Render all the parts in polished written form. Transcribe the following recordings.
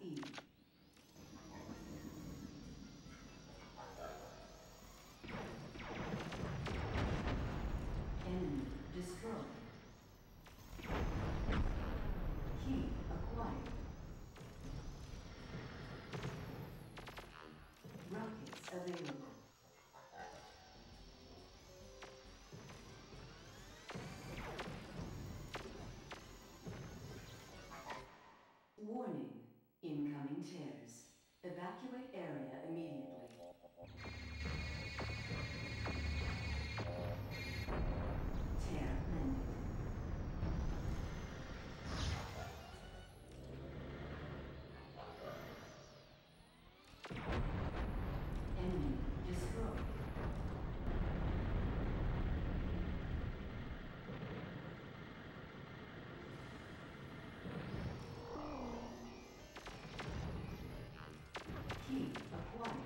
E. Enemy destroyed. Key acquired. Rockets available. Warning. Incoming tears. Evacuate area immediately. Tear landed. Enemy destroyed. Key acquired.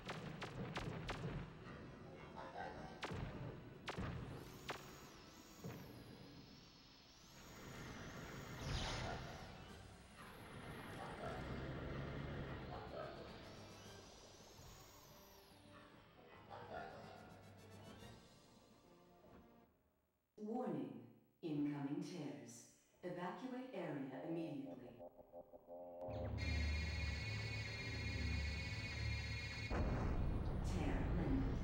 Warning. Incoming tears. Evacuate area immediately. Tear landed.